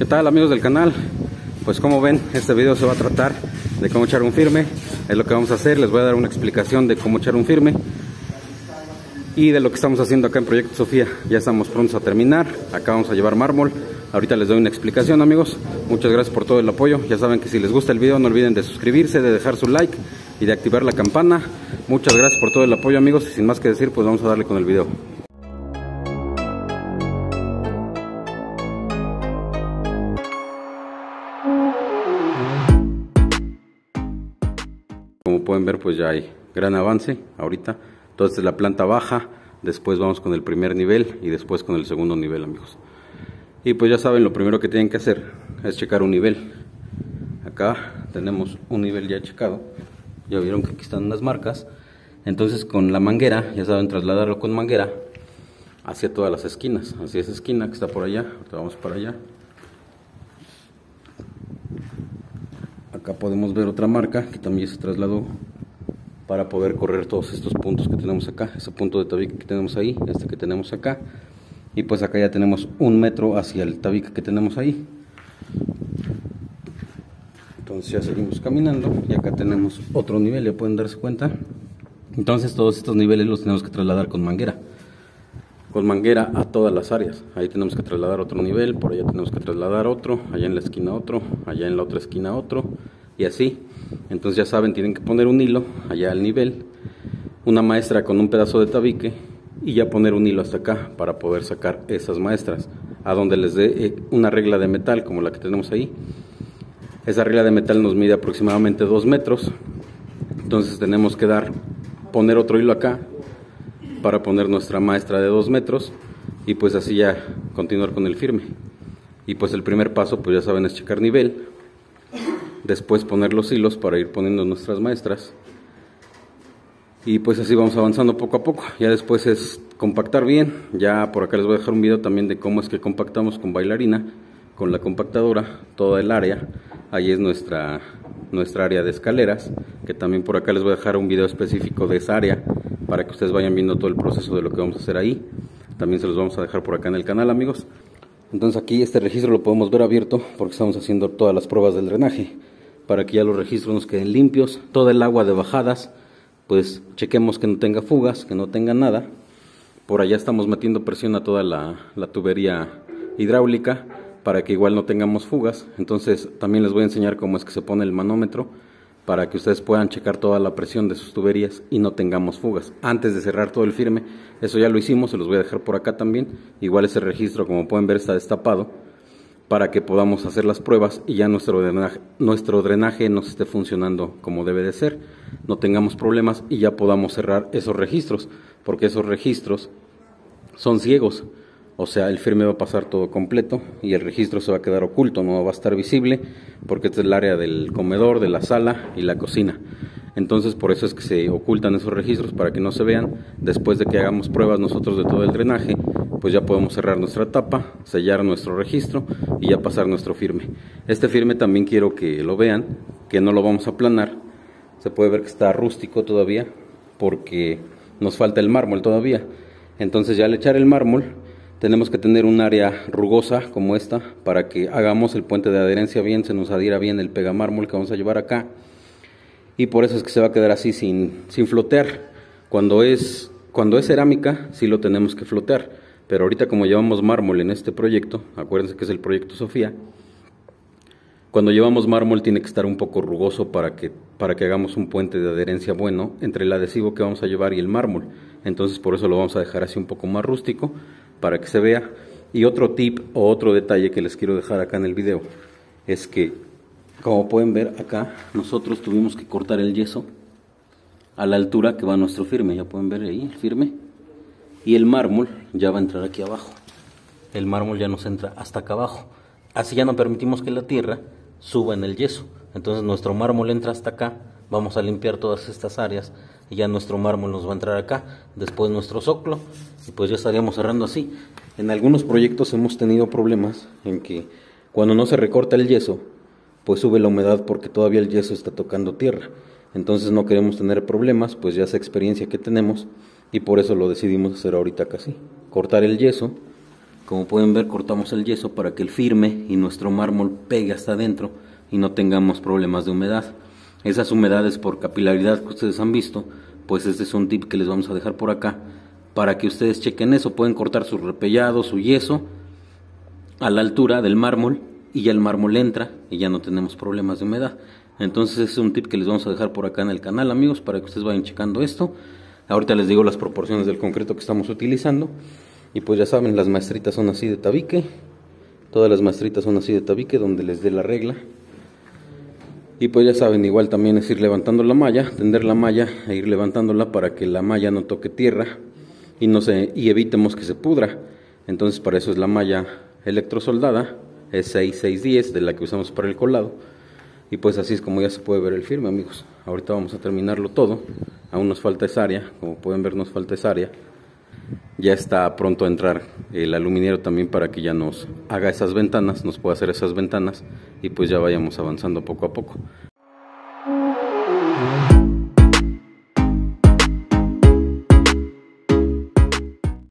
¿Qué tal, amigos del canal? Pues como ven, este video se va a tratar de cómo echar un firme. Es lo que vamos a hacer. Les voy a dar una explicación de cómo echar un firme y de lo que estamos haciendo acá en Proyecto Sofía. Ya estamos prontos a terminar. Acá vamos a llevar mármol. Ahorita les doy una explicación, amigos. Muchas gracias por todo el apoyo. Ya saben que si les gusta el video, no olviden de suscribirse, de dejar su like y de activar la campana. Muchas gracias por todo el apoyo, amigos. Y sin más que decir, pues vamos a darle con el video. Como pueden ver, pues ya hay gran avance ahorita. Entonces es la planta baja, después vamos con el primer nivel y después con el segundo nivel, amigos. Y pues ya saben, lo primero que tienen que hacer es checar un nivel. Acá tenemos un nivel ya checado. Ya vieron que aquí están unas marcas. Entonces con la manguera, ya saben, trasladarlo con manguera hacia todas las esquinas. Hacia esa esquina que está por allá. Ahorita vamos para allá. Acá podemos ver otra marca que también se trasladó para poder correr todos estos puntos que tenemos acá. Ese punto de tabique que tenemos ahí, este que tenemos acá. Y pues acá ya tenemos 1 metro hacia el tabique que tenemos ahí. Entonces ya seguimos caminando y acá tenemos otro nivel, ya pueden darse cuenta. Entonces todos estos niveles los tenemos que trasladar con manguera. Con manguera a todas las áreas. Ahí tenemos que trasladar otro nivel, por allá tenemos que trasladar otro, allá en la esquina otro, allá en la otra esquina otro, y así. Entonces ya saben, tienen que poner un hilo allá al nivel, una maestra con un pedazo de tabique, y ya poner un hilo hasta acá para poder sacar esas maestras, a donde les dé una regla de metal como la que tenemos ahí. Esa regla de metal nos mide aproximadamente 2 metros, entonces tenemos que poner otro hilo acá, para poner nuestra maestra de 2 metros y pues así ya continuar con el firme. Y pues el primer paso, pues ya saben, es checar nivel, después poner los hilos para ir poniendo nuestras maestras y pues así vamos avanzando poco a poco. Ya después es compactar bien. Ya por acá les voy a dejar un video también de cómo es que compactamos con bailarina, con la compactadora, toda el área. Ahí es nuestra área de escaleras, que también por acá les voy a dejar un video específico de esa área para que ustedes vayan viendo todo el proceso de lo que vamos a hacer ahí. También se los vamos a dejar por acá en el canal, amigos. Entonces aquí este registro lo podemos ver abierto porque estamos haciendo todas las pruebas del drenaje para que ya los registros nos queden limpios. Toda el agua de bajadas, pues chequemos que no tenga fugas, que no tenga nada. Por allá estamos metiendo presión a toda la tubería hidráulica para que igual no tengamos fugas. Entonces también les voy a enseñar cómo es que se pone el manómetro para que ustedes puedan checar toda la presión de sus tuberías y no tengamos fugas antes de cerrar todo el firme. Eso ya lo hicimos, se los voy a dejar por acá también. Igual ese registro, como pueden ver, está destapado para que podamos hacer las pruebas y ya nuestro drenaje nos esté funcionando como debe de ser, no tengamos problemas y ya podamos cerrar esos registros, porque esos registros son ciegos. O sea, el firme va a pasar todo completo y el registro se va a quedar oculto, no va a estar visible, porque este es el área del comedor, de la sala y la cocina. Entonces por eso es que se ocultan esos registros, para que no se vean. Después de que hagamos pruebas nosotros de todo el drenaje, pues ya podemos cerrar nuestra tapa, sellar nuestro registro y ya pasar nuestro firme. Este firme también quiero que lo vean, que no lo vamos a aplanar. Se puede ver que está rústico todavía, porque nos falta el mármol todavía. Entonces ya al echar el mármol, tenemos que tener un área rugosa como esta para que hagamos el puente de adherencia bien, se nos adhiera bien el pegamármol que vamos a llevar acá. Y por eso es que se va a quedar así sin flotear. Cuando es cerámica sí lo tenemos que flotear, pero ahorita como llevamos mármol en este proyecto, acuérdense que es el Proyecto Sofía, cuando llevamos mármol tiene que estar un poco rugoso para que hagamos un puente de adherencia bueno entre el adhesivo que vamos a llevar y el mármol. Entonces por eso lo vamos a dejar así un poco más rústico, para que se vea. Y otro tip o otro detalle que les quiero dejar acá en el video es que, como pueden ver acá, nosotros tuvimos que cortar el yeso a la altura que va nuestro firme. Ya pueden ver ahí el firme, y el mármol ya va a entrar aquí abajo. El mármol ya nos entra hasta acá abajo, así ya no permitimos que la tierra suba en el yeso. Entonces nuestro mármol entra hasta acá. Vamos a limpiar todas estas áreas y ya nuestro mármol nos va a entrar acá, después nuestro zoclo, y pues ya estaríamos cerrando así. En algunos proyectos hemos tenido problemas en que cuando no se recorta el yeso, pues sube la humedad porque todavía el yeso está tocando tierra. Entonces no queremos tener problemas, pues ya esa experiencia que tenemos, y por eso lo decidimos hacer ahorita casi. Cortar el yeso, Como pueden ver, cortamos el yeso para que el firme y nuestro mármol pegue hasta adentro y no tengamos problemas de humedad. Esas humedades por capilaridad que ustedes han visto, pues este es un tip que les vamos a dejar por acá para que ustedes chequen eso. Pueden cortar su repellado, su yeso a la altura del mármol y ya el mármol entra y ya no tenemos problemas de humedad. Entonces ese es un tip que les vamos a dejar por acá en el canal, amigos, para que ustedes vayan checando esto. Ahorita les digo las proporciones del concreto que estamos utilizando. Y pues ya saben, las maestritas son así de tabique. Todas las maestritas son así de tabique, donde les dé la regla. Y pues ya saben, igual también es ir levantando la malla, tender la malla e ir levantándola para que la malla no toque tierra y evitemos que se pudra. Entonces para eso es la malla electrosoldada, es 6610, de la que usamos para el colado. Y pues así es como ya se puede ver el firme, amigos. Ahorita vamos a terminarlo todo. Aún nos falta esa área, como pueden ver nos falta esa área. Ya está pronto a entrar el aluminero también para que ya nos haga esas ventanas, nos pueda hacer esas ventanas y pues ya vayamos avanzando poco a poco.